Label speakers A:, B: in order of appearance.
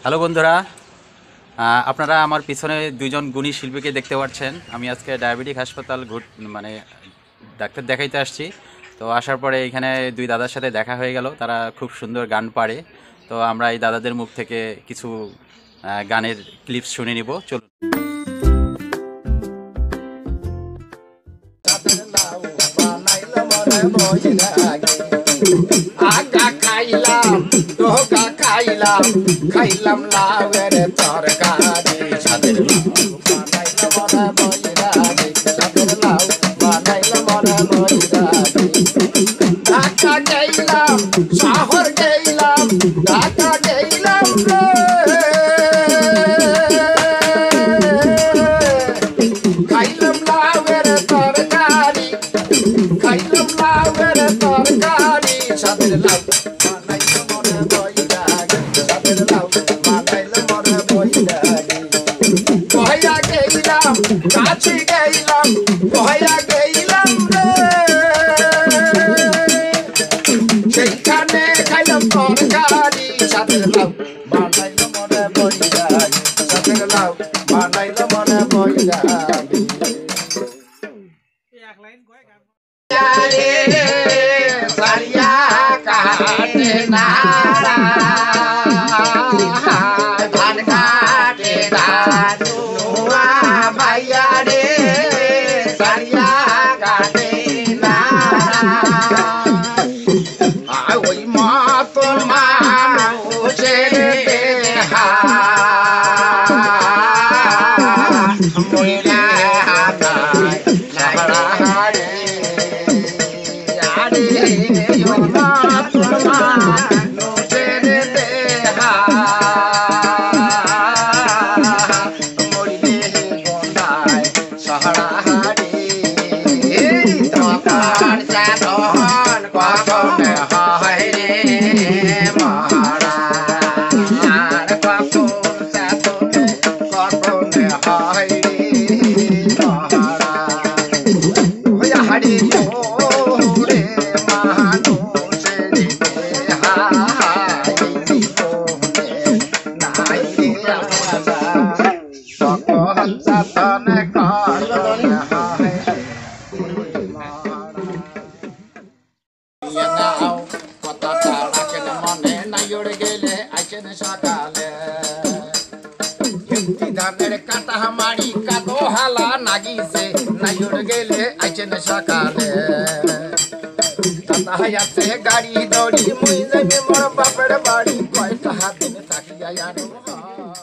A: Hello বন্ধুরা, আপনারা আমার পিছনে দুইজন গুণী শিল্পীকে দেখতে পাচ্ছেন। আমি আজকে ডায়াবেটিক হাসপাতাল মানে ডাক্তার দেখাইতে আসছি। তো আসার পরে এখানে দুই দাদার সাথে দেখা হয়ে গেল। তারা খুব সুন্দর গান পারে। তো আমরা এই দাদাদের মুখ থেকে কিছু গানের ক্লিপস শুনে নিব। চলুন।
B: আগা খাইলাম ডোকা খাইলাম খাইলাম লাউয়ের তরকারি সাদের বানাইলাম মনে ময়রানি সাদের লাউ বানাইলাম মনে ময়রানি ঢাকা গেলাম শহর গেলাম ঢাকা গেলাম খাইলাম লাউয়ের তরকারি খাইলাম লাউয়ের তরকারি সাদের লাউ বানাইলাম মনে ময়রানি সাদের লাউ বানাইলাম মনে ময়রানি কইয়া গেলাম কাছে গেলাম কইয়া গেলাম সেইখানে খাইলাম তরকারি সাদের লাউ বানাইলাম মনে ময়রানি সাদের লাউ বানাইলাম মনে ময়রানি সারিয়া কাটে নারা ধান কাটে দানুয়া ভাইয়া রে সারিয়া কাটে নারা ওই মতন মানুষের দেহা মইরা হাতায় লাহারে ধানের কাটা মারি কাদো হালা নাগিছে নাইর গেলে আইছেন সকালে আছে গাড়ি দড়ি মুই যাবি মোর বাপের বাড়ি কয়টা হাত দিন থাকিয়া